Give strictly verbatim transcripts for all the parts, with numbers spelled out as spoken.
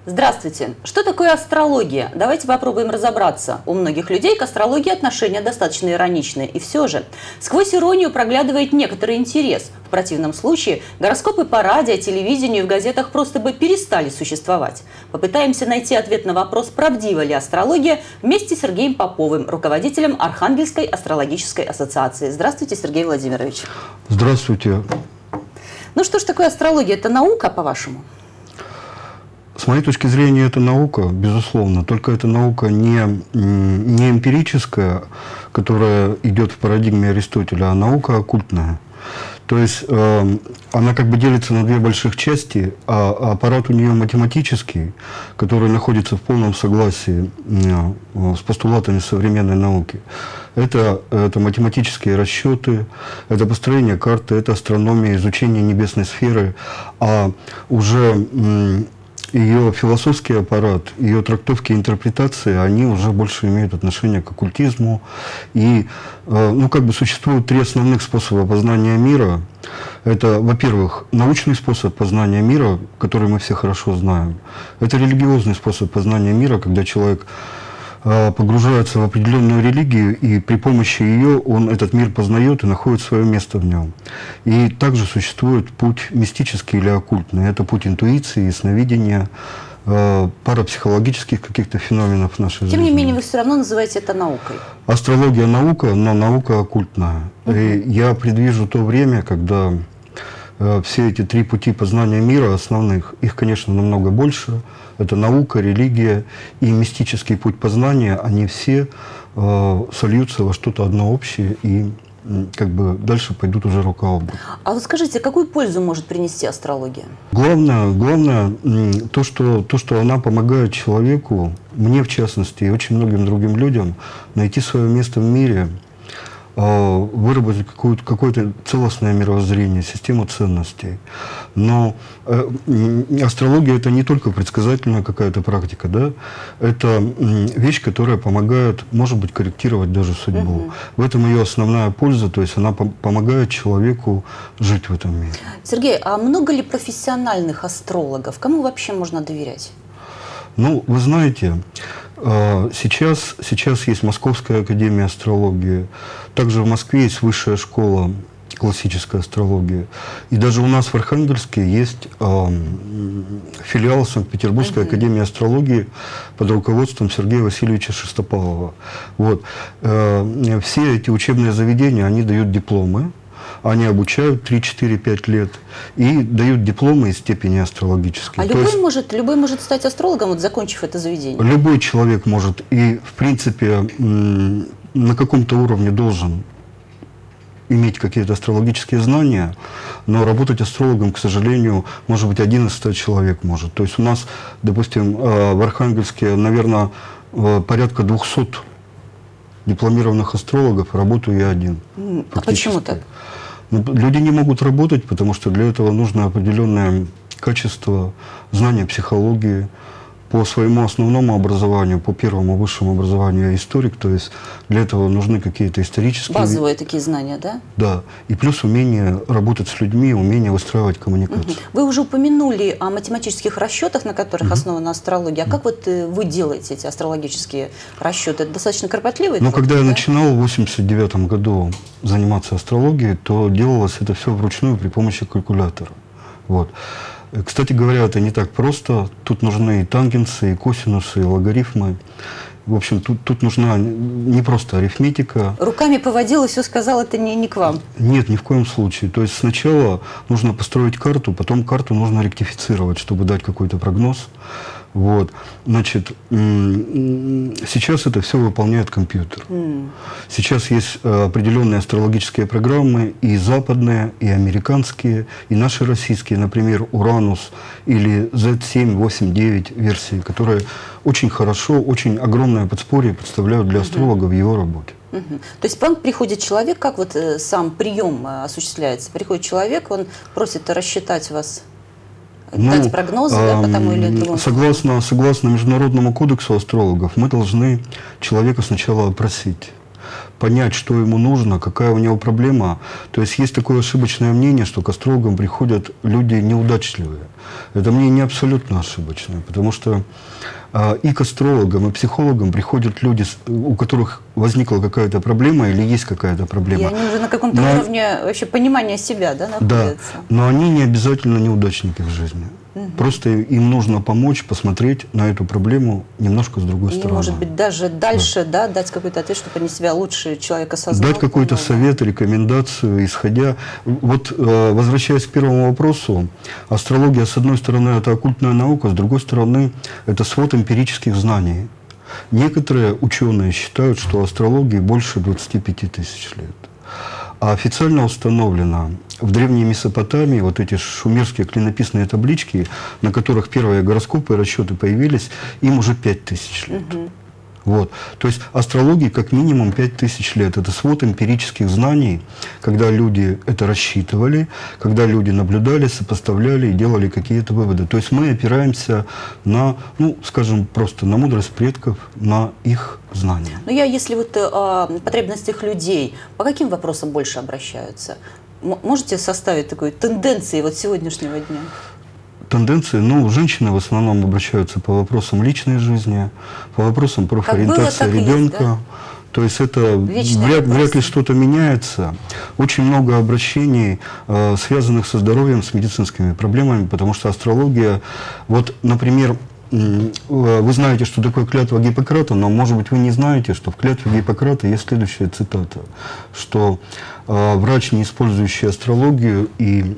Здравствуйте. Что такое астрология? Давайте попробуем разобраться. У многих людей к астрологии отношения достаточно ироничные. И все же, сквозь иронию проглядывает некоторый интерес. В противном случае гороскопы по радио, телевидению и в газетах просто бы перестали существовать. Попытаемся найти ответ на вопрос, правдива ли астрология, вместе с Сергеем Поповым, руководителем Архангельской астрологической ассоциации. Здравствуйте, Сергей Владимирович. Здравствуйте. Ну что ж такое астрология? Это наука, по-вашему? С моей точки зрения, это наука, безусловно. Только это наука не, не эмпирическая, которая идет в парадигме Аристотеля, а наука оккультная. То есть э, она как бы делится на две больших части, а аппарат у нее математический, который находится в полном согласии э, с постулатами современной науки. Это, это математические расчеты, это построение карты, это астрономия, изучение небесной сферы, а уже э, ее философский аппарат, ее трактовки и интерпретации, они уже больше имеют отношение к оккультизму. И, ну, как бы существуют три основных способа познания мира. Это, во-первых, научный способ познания мира, который мы все хорошо знаем. Это религиозный способ познания мира, когда человек погружается в определенную религию, и при помощи ее он этот мир познает и находит свое место в нем. И также существует путь мистический или оккультный. Это путь интуиции, ясновидения, парапсихологических каких-то феноменов в нашей жизни. Тем не менее, вы все равно называете это наукой. Астрология – наука, но наука оккультная. Угу. И я предвижу то время, когда все эти три пути познания мира основных, их, конечно, намного больше. Это наука, религия и мистический путь познания, они все э, сольются во что-то одно общее и э, как бы дальше пойдут уже рука об руку. А вот скажите, какую пользу может принести астрология? Главное, главное то, что, то, что она помогает человеку, мне в частности и очень многим другим людям, найти свое место в мире, выработать какое-то целостное мировоззрение, систему ценностей. Но э, астрология – это не только предсказательная какая-то практика, да? Это вещь, которая помогает, может быть, корректировать даже судьбу. Угу. В этом ее основная польза, то есть она по помогает человеку жить в этом мире. Сергей, а много ли профессиональных астрологов? Кому вообще можно доверять? Ну, вы знаете, сейчас, сейчас есть Московская академия астрологии, также в Москве есть высшая школа классической астрологии. И даже у нас в Архангельске есть э, филиал Санкт-Петербургской uh-huh. академии астрологии под руководством Сергея Васильевича Шестопалова. Вот. Э, все эти учебные заведения, они дают дипломы. Они обучают три-четыре-пять лет и дают дипломы и степени астрологические. А любой, есть, может, любой может стать астрологом, вот, закончив это заведение? Любой человек может и, в принципе, на каком-то уровне должен иметь какие-то астрологические знания, но работать астрологом, к сожалению, может быть, один из ста человек может. То есть у нас, допустим, в Архангельске, наверное, порядка двухсот дипломированных астрологов, работаю я один. А почему так? Ну, люди не могут работать, потому что для этого нужно определенное качество, знания психологии. По своему основному образованию, по первому высшему образованию я историк, то есть для этого нужны какие-то исторические... Базовые такие знания, да? Да. И плюс умение работать с людьми, умение выстраивать коммуникацию. Угу. Вы уже упомянули о математических расчетах, на которых угу. основана астрология. А угу. как вот вы делаете эти астрологические расчеты? Это достаточно кропотливый? Ну, когда да? я начинал в восемьдесят девятом году заниматься астрологией, то делалось это все вручную при помощи калькулятора. Вот. Кстати говоря, это не так просто. Тут нужны и тангенсы, и косинусы, и логарифмы. В общем, тут, тут нужна не просто арифметика. Руками поводил и все сказал, это не, не к вам? Нет, ни в коем случае. То есть сначала нужно построить карту, потом карту нужно ректифицировать, чтобы дать какой-то прогноз. Вот. Значит, сейчас это все выполняет компьютер. Mm. Сейчас есть определенные астрологические программы, и западные, и американские, и наши российские, например, Уранус или зет семь, восемь, девять версии, которые очень хорошо, очень огромное подспорье представляют для астролога mm-hmm. в его работе. Угу. То есть к вам приходит человек, как вот э, сам прием э, осуществляется? Приходит человек, он просит рассчитать вас, ну, дать прогнозы, да, по тому или другому? Согласно, согласно Международному кодексу астрологов, мы должны человека сначала опросить. понять, что ему нужно, какая у него проблема. То есть есть такое ошибочное мнение, что к астрологам приходят люди неудачливые. Это мнение абсолютно ошибочное, потому что э, и к астрологам, и психологам приходят люди, у которых возникла какая-то проблема или есть какая-то проблема. И они уже на каком-то но, уровне вообще понимания себя, да, находятся. Да, но они не обязательно неудачники в жизни. Угу. Просто им нужно помочь посмотреть на эту проблему немножко с другой и, стороны. может быть, даже дальше, да, да дать какой-то ответ, чтобы они себя лучше человек осознал. Дать какой-то совет, рекомендацию, исходя. Вот, возвращаясь к первому вопросу, астрология, с одной стороны, это оккультная наука, с другой стороны, это свод эмпирических знаний. Некоторые ученые считают, что астрологии больше двадцати пяти тысяч лет. А официально установлено в Древней Месопотамии вот эти шумерские клинописные таблички, на которых первые гороскопы и расчеты появились, им уже пять тысяч лет. Угу. Вот. То есть астрологии как минимум пять тысяч лет. Это свод эмпирических знаний, когда люди это рассчитывали, когда люди наблюдали, сопоставляли и делали какие-то выводы. То есть мы опираемся на, ну, скажем, просто на мудрость предков, на их знания. Но я, если вот о потребностях людей, по каким вопросам больше обращаются? Можете составить такой тенденции вот сегодняшнего дня? Тенденции, ну, женщины в основном обращаются по вопросам личной жизни, по вопросам профориентации было, ребенка. Есть, да? То есть это вряд, вряд ли что-то меняется. Очень много обращений, э, связанных со здоровьем, с медицинскими проблемами, потому что астрология, вот, например, э, вы знаете, что такое клятва Гиппократа, но, может быть, вы не знаете, что в клятве Гиппократа есть следующая цитата, что э, врач, не использующий астрологию и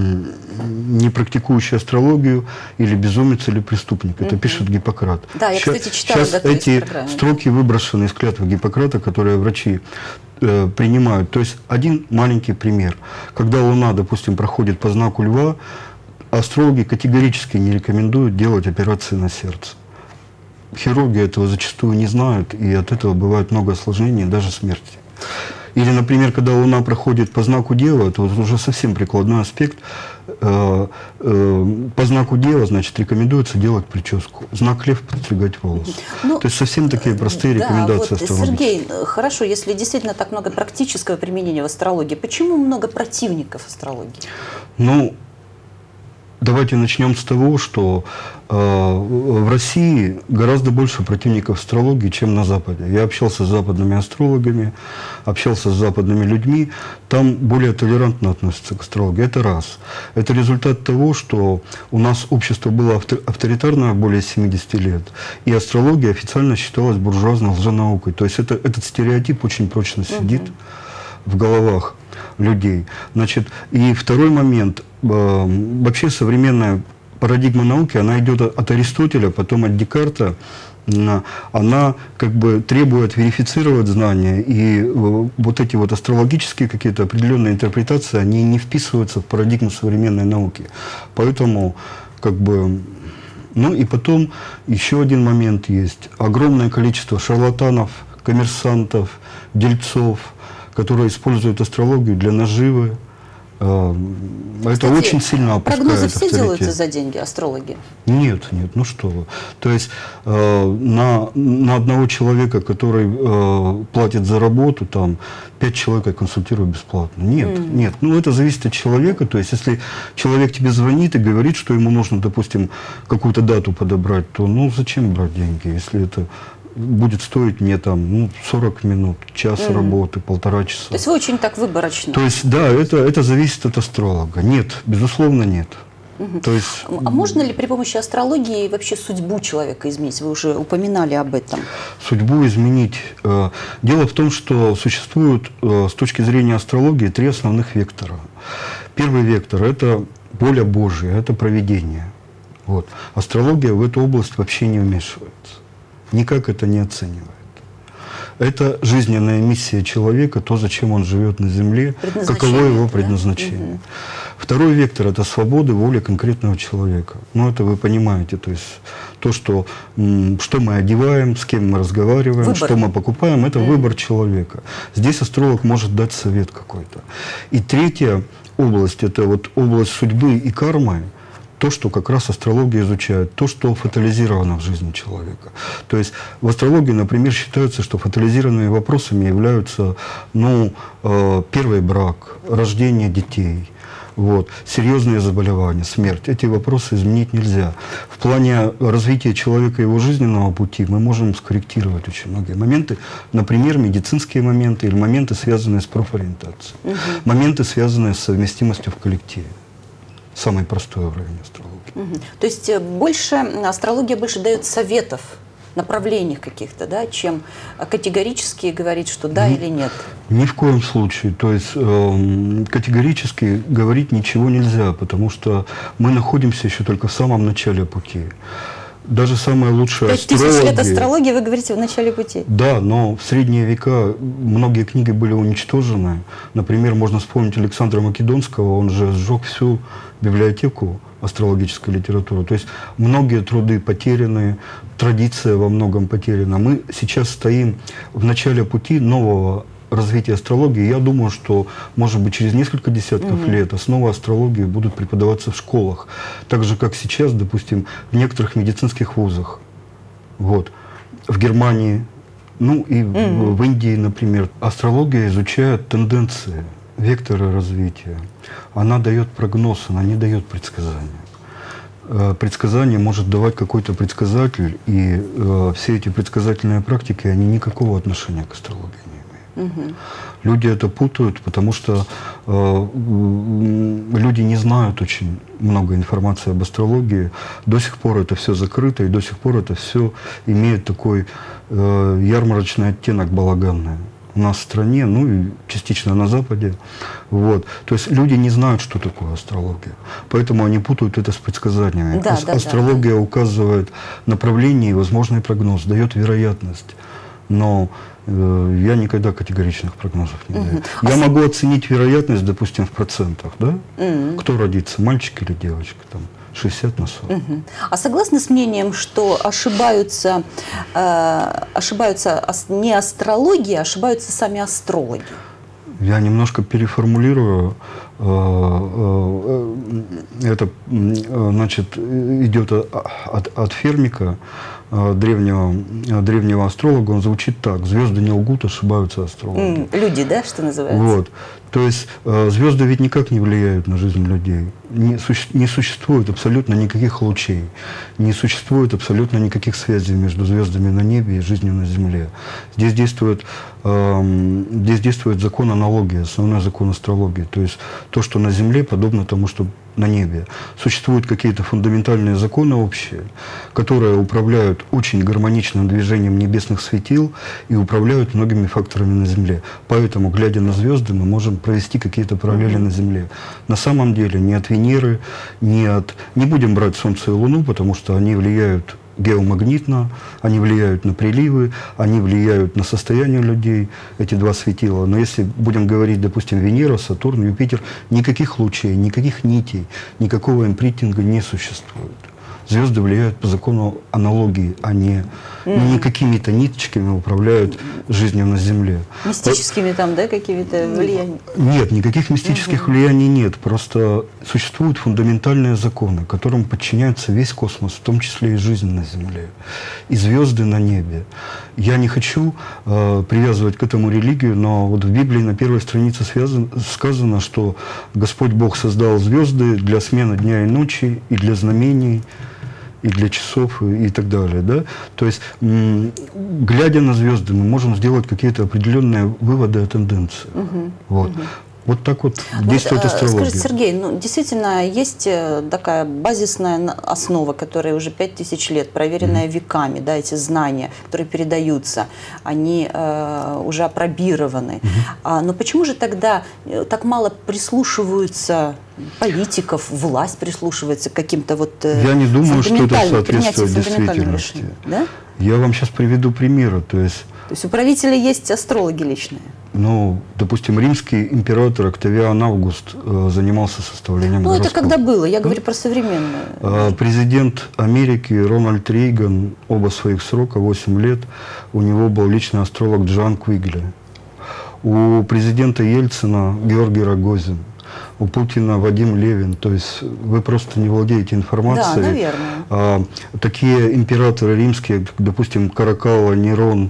не практикующий астрологию, или безумец, или преступник. Это [S2] Угу. [S1] Пишет Гиппократ. Да, я, сейчас, кстати, читала. Сейчас эти строки выброшены из клятвы Гиппократа, которые врачи э, принимают. То есть один маленький пример. Когда Луна, допустим, проходит по знаку Льва, астрологи категорически не рекомендуют делать операции на сердце. Хирурги этого зачастую не знают, и от этого бывает много осложнений, даже смерти. Или, например, когда Луна проходит по знаку Дева, это вот уже совсем прикладной аспект. Э, э, по знаку Дева, значит, рекомендуется делать прическу. Знак Лев — подстригать волосы. Ну, то есть совсем такие простые да, рекомендации вот, Сергей, хорошо, если действительно так много практического применения в астрологии, почему много противников астрологии? Ну, давайте начнем с того, что э, в России гораздо больше противников астрологии, чем на Западе. Я общался с западными астрологами, общался с западными людьми. Там более толерантно относятся к астрологии. Это раз. Это результат того, что у нас общество было авторитарное более семидесяти лет, и астрология официально считалась буржуазной лженаукой. То есть это, этот стереотип очень прочно сидит угу. в головах людей. Значит, и второй момент. Вообще современная парадигма науки, она идет от Аристотеля, потом от Декарта. Она как бы требует верифицировать знания, и вот эти вот астрологические какие-то определенные интерпретации, они не вписываются в парадигму современной науки. Поэтому как бы... Ну и потом еще один момент есть. Огромное количество шарлатанов, коммерсантов, дельцов, которые используют астрологию для наживы. Это Кстати, очень сильно опускает прогнозы все авторитет. Делаются за деньги, астрологи? Нет, нет, ну что вы. То есть э, на, на одного человека, который э, платит за работу, там, пять человек я консультирую бесплатно. Нет, mm. нет. Ну это зависит от человека. То есть если человек тебе звонит и говорит, что ему нужно, допустим, какую-то дату подобрать, то ну зачем брать деньги, если это... будет стоить мне там ну, сорок минут, час mm-hmm. работы, полтора часа. То есть вы очень так выборочно? То есть, да, это, это зависит от астролога. Нет, безусловно, нет. Mm-hmm. То есть, а можно ли при помощи астрологии вообще судьбу человека изменить? Вы уже упоминали об этом. Судьбу изменить. Дело в том, что существуют с точки зрения астрологии три основных вектора. Первый вектор – это воля Божья, это провидение. Вот. Астрология в эту область вообще не вмешивается. Никак это не оценивает. Это жизненная миссия человека, то, зачем он живет на Земле, каково его предназначение. Угу. Второй вектор – это свобода, воля конкретного человека. Ну, это вы понимаете, то есть то, что, что мы одеваем, с кем мы разговариваем, выбор. Что мы покупаем, это угу. выбор человека. Здесь астролог может дать совет какой-то. И третья область – это вот область судьбы и кармы. то, что как раз астрология изучает, то, что фатализировано в жизни человека. То есть в астрологии, например, считается, что фатализированными вопросами являются ну, э, первый брак, рождение детей, вот, серьезные заболевания, смерть. Эти вопросы изменить нельзя. В плане развития человека и его жизненного пути мы можем скорректировать очень многие моменты. Например, медицинские моменты или моменты, связанные с профориентацией. Угу. Моменты, связанные с совместимостью в коллективе. Самый простой уровень астрологии. Угу. То есть больше, астрология больше дает советов, направлениях каких-то, да, чем категорически говорить, что да ни, или нет? Ни в коем случае. То есть э, категорически говорить ничего нельзя, потому что мы находимся еще только в самом начале пути. Даже самая лучшая астрология... Пять тысяч лет астрологии, вы говорите, в начале пути. Да, но в средние века многие книги были уничтожены. Например, можно вспомнить Александра Македонского, он же сжег всю библиотеку астрологической литературы. То есть многие труды потеряны, традиция во многом потеряна. Мы сейчас стоим в начале пути нового развития астрологии. Я думаю, что, может быть, через несколько десятков угу. лет основы астрологии будут преподаваться в школах. Так же, как сейчас, допустим, в некоторых медицинских вузах. Вот. В Германии, ну и угу. в, в Индии, например. Астрология изучает тенденции, векторы развития. Она дает прогноз, она не дает предсказания. Предсказание может давать какой-то предсказатель, и э, все эти предсказательные практики, они никакого отношения к астрологии не имеют. Угу. Люди это путают, потому что э, люди не знают очень много информации об астрологии. До сих пор это все закрыто, и до сих пор это все имеет такой э, ярмарочный оттенок балаганный. У нас в стране, ну и частично на Западе. Вот. То есть люди не знают, что такое астрология. Поэтому они путают это с предсказаниями. Да, Ас да, астрология да. указывает направление и возможный прогноз, дает вероятность. Но э, я никогда категоричных прогнозов не даю. Uh-huh. Я а могу оценить вероятность, допустим, в процентах. Да? Uh-huh. Кто родится, мальчик или девочка? Там, шестьдесят на сорок. Угу. А согласны с мнением, что ошибаются, э, ошибаются не астрологи, а ошибаются сами астрологи? Я немножко переформулирую. Это, значит, идет от, от Фермика, древнего, древнего астролога. Он звучит так: звезды не лгут, ошибаются астрологи. Люди, да, что называется? Вот. То есть звезды ведь никак не влияют на жизнь людей. Не, суще, не существует абсолютно никаких лучей. Не существует абсолютно никаких связей между звездами на небе и жизнью на Земле. Здесь действует, э, здесь действует закон аналогии, основной закон астрологии. То есть то, что на Земле, подобно тому, что на небе. Существуют какие-то фундаментальные законы общие, которые управляют очень гармоничным движением небесных светил и управляют многими факторами на Земле. Поэтому, глядя на звезды, мы можем провести какие-то параллели на Земле. На самом деле ни от Венеры, ни от... Не будем брать Солнце и Луну, потому что они влияют геомагнитно, они влияют на приливы, они влияют на состояние людей, эти два светила. Но если будем говорить, допустим, Венера, Сатурн, Юпитер, никаких лучей, никаких нитей, никакого импринтинга не существует. Звезды влияют по закону аналогии, а не, mm. не какими-то ниточками управляют жизнью на Земле. Мистическими там, да, какими-то влияниями? Нет, никаких мистических mm-hmm. влияний нет. Просто существуют фундаментальные законы, которым подчиняется весь космос, в том числе и жизнь на Земле, и звезды на небе. Я не хочу э, привязывать к этому религию, но вот в Библии на первой странице связано, сказано, что Господь Бог создал звезды для смены дня и ночи, и для знамений, и для часов, и, и так далее. Да? То есть, м, глядя на звезды, мы можем сделать какие-то определенные выводы о тенденции. Угу, вот. Угу. Вот так вот действует вот, астрология. Скажите, Сергей, ну, действительно, есть такая базисная основа, которая уже пять тысяч лет, проверенная mm-hmm. веками, да, эти знания, которые передаются, они э, уже опробированы. Mm-hmm. а, но почему же тогда так мало прислушиваются политиков, власть прислушивается к каким-то вот э, Я не думаю, что это соответствует действительности. Да? Я вам сейчас приведу примеры. То есть, То есть у правителей есть астрологи личные? Ну, допустим, римский император Октавиан Август э, занимался составлением Ну, гороскопа. это когда было, я говорю про современное. Э, президент Америки Рональд Рейган, оба своих срока, восемь лет, у него был личный астролог Джоан Квигли. У президента Ельцина Георгий Рогозин. у Путина Вадим Левин. То есть вы просто не владеете информацией. Да, наверное. А, такие императоры римские, допустим, Каракalla, Нерон,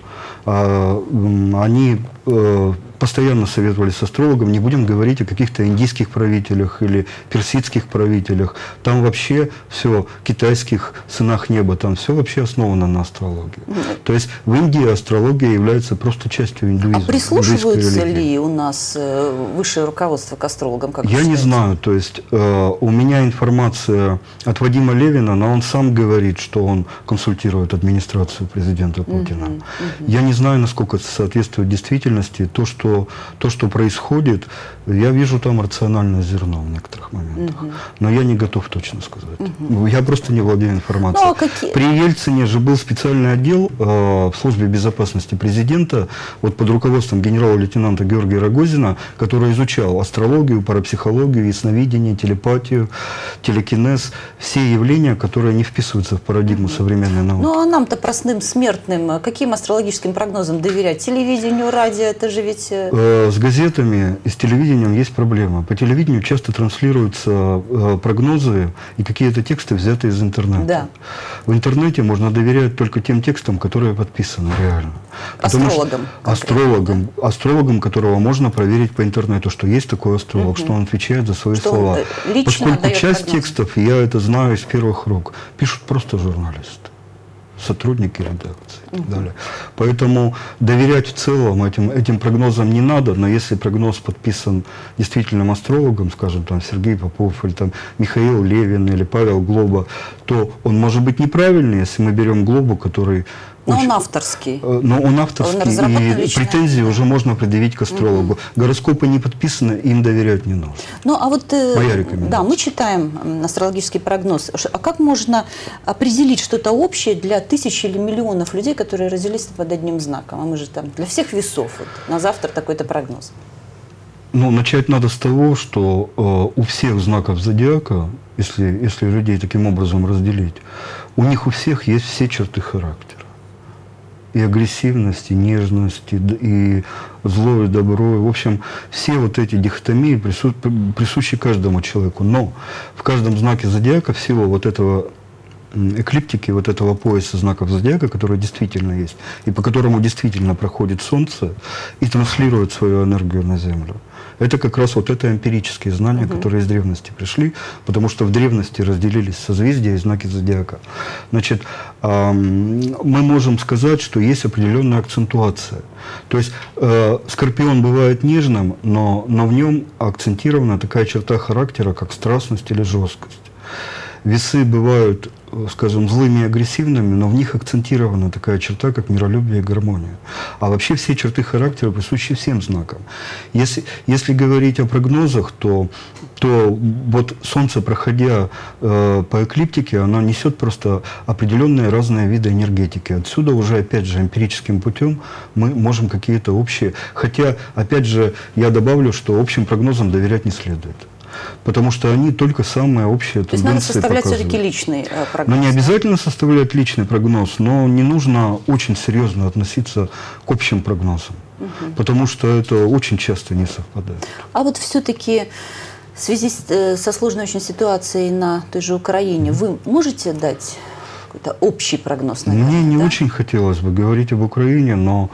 а, они а, постоянно советовались с астрологом, не будем говорить о каких-то индийских правителях или персидских правителях. Там вообще все, китайских сынах неба, там все вообще основано на астрологии. Mm-hmm. То есть в Индии астрология является просто частью индуизма. А прислушиваются ли у нас высшее руководство к астрологам? Как Я не знаю. То есть э, у меня информация от Вадима Левина, но он сам говорит, что он консультирует администрацию президента Путина. Mm-hmm. Mm-hmm. Я не знаю, насколько это соответствует действительности. То, что То, что происходит, я вижу там рациональное зерно в некоторых моментах. Угу. Но я не готов точно сказать. Угу. Я просто не владею информацией. Ну, а какие... При Ельцине же был специальный отдел э, в службе безопасности президента, вот под руководством генерала-лейтенанта Георгия Рогозина, который изучал астрологию, парапсихологию, ясновидение, телепатию, телекинез, все явления, которые не вписываются в парадигму угу. современной науки. Ну, а нам-то, простым смертным, каким астрологическим прогнозам доверять? Телевидению, радио, это же ведь... С газетами и с телевидением есть проблема. По телевидению часто транслируются прогнозы и какие-то тексты, взятые из интернета. Да. В интернете можно доверять только тем текстам, которые подписаны реально. Астрологам. Астрологам, да? Астрологам, которого можно проверить по интернету, что есть такой астролог, угу. что он отвечает за свои что слова. Поскольку часть прогноз. текстов, я это знаю из первых рук, пишут просто журналисты, сотрудники редакции и так угу. далее. Поэтому доверять в целом этим, этим прогнозам не надо, но если прогноз подписан действительным астрологом, скажем, там Сергей Попов, или там Михаил Левин, или Павел Глоба, то он может быть неправильный, если мы берем Глобу, который... Но очень, он авторский. Но он авторский, он и претензии уже можно предъявить к астрологу. Угу. Гороскопы не подписаны, им доверять не нужно. Ну, а вот, моя рекомендация. Да, мы читаем астрологический прогноз. А как можно определить что-то общее для тысяч или миллионов людей, которые родились под одним знаком? А мы же там для всех весов. Вот, на завтра такой-то прогноз. Ну, начать надо с того, что э, у всех знаков зодиака, если, если людей таким образом разделить, у них у всех есть все черты характера. И агрессивность, и нежность, и, и зло, и добро. В общем, все вот эти дихотомии прису, присущи каждому человеку. Но в каждом знаке зодиака всего вот этого эклиптики, вот этого пояса знаков зодиака, который действительно есть, и по которому действительно проходит Солнце и транслирует свою энергию на Землю. Это как раз вот это эмпирические знания, угу. которые из древности пришли, потому что в древности разделились созвездия и знаки зодиака. Значит, э, мы можем сказать, что есть определенная акцентуация. То есть э, Скорпион бывает нежным, но, но в нем акцентирована такая черта характера, как страстность или жесткость. Весы бывают, скажем, злыми и агрессивными, но в них акцентирована такая черта, как миролюбие и гармония. А вообще все черты характера присущи всем знакам. Если, если говорить о прогнозах, то, то вот Солнце, проходя э, по эклиптике, оно несет просто определенные разные виды энергетики. Отсюда уже, опять же, эмпирическим путем мы можем какие-то общие... Хотя, опять же, я добавлю, что общим прогнозам доверять не следует. Потому что они только самые общие тенденции показывают. То есть надо составлять все-таки личный э, прогноз? Но не обязательно составлять личный прогноз, но не нужно очень серьезно относиться к общим прогнозам. Угу. Потому что это очень часто не совпадает. А вот все-таки в связи с, э, со сложной очень ситуацией на той же Украине, вы можете дать какой-то общий прогноз, наверное? Мне не да? очень хотелось бы говорить об Украине, но,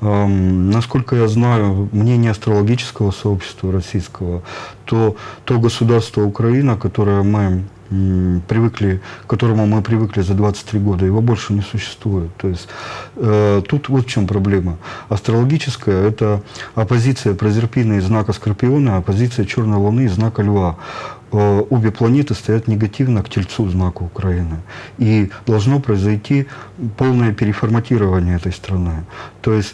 эм, насколько я знаю, мнение астрологического сообщества российского, то, то государство Украина, которое мы м, привыкли, к которому мы привыкли за двадцать три года, его больше не существует. То есть э, тут вот в чем проблема. Астрологическая – это оппозиция Прозерпины из знака Скорпиона, оппозиция Черной Луны из знака Льва. Обе планеты стоят негативно к Тельцу, знаку Украины. И должно произойти полное переформатирование этой страны. То есть,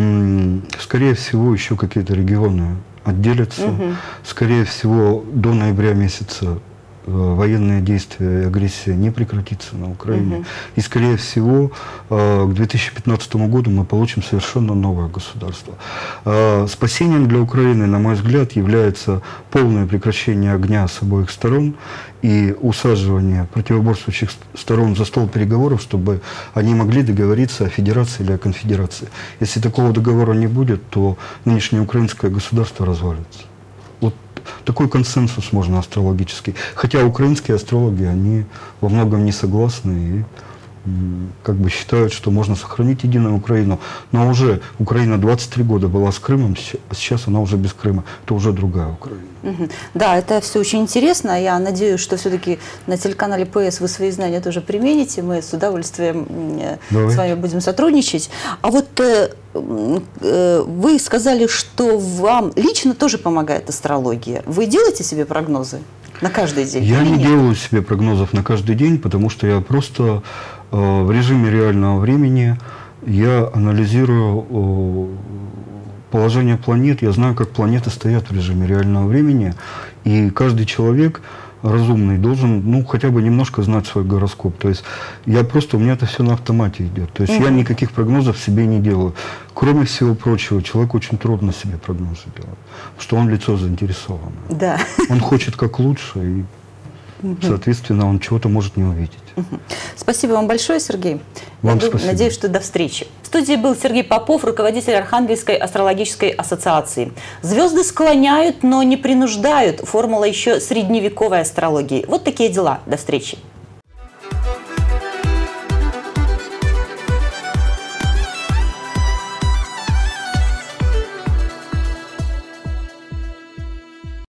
скорее всего, еще какие-то регионы отделятся. Угу. Скорее всего, до ноября месяца военные действия и агрессия не прекратится на Украине. Угу. И, скорее всего, к две тысячи пятнадцатому году мы получим совершенно новое государство. Спасением для Украины, на мой взгляд, является полное прекращение огня с обоих сторон и усаживание противоборствующих сторон за стол переговоров, чтобы они могли договориться о федерации или о конфедерации. Если такого договора не будет, то нынешнее украинское государство развалится. Вот такой консенсус можно астрологический. Хотя украинские астрологи, они во многом не согласны и как бы считают, что можно сохранить единую Украину. Но уже Украина двадцать три года была с Крымом, а сейчас она уже без Крыма. Это уже другая Украина. Угу. Да, это все очень интересно. Я надеюсь, что все-таки на телеканале ПС вы свои знания тоже примените. Мы с удовольствием Давай. с вами будем сотрудничать. А вот э, э, вы сказали, что вам лично тоже помогает астрология. Вы делаете себе прогнозы на каждый день? Я не нет? делаю себе прогнозов на каждый день, потому что я просто в режиме реального времени я анализирую положение планет, я знаю, как планеты стоят в режиме реального времени, и каждый человек разумный должен, ну, хотя бы немножко знать свой гороскоп. То есть я просто, у меня это все на автомате идет. То есть mm-hmm. я никаких прогнозов себе не делаю. Кроме всего прочего, человеку очень трудно себе прогнозы делать, потому что он лицо заинтересованное. Да. Он хочет как лучше, и соответственно, он чего-то может не увидеть. Спасибо вам большое, Сергей. Вам Я спасибо. Надеюсь, что до встречи. В студии был Сергей Попов, руководитель Архангельской астрологической ассоциации. Звезды склоняют, но не принуждают. Формула еще средневековой астрологии. Вот такие дела. До встречи.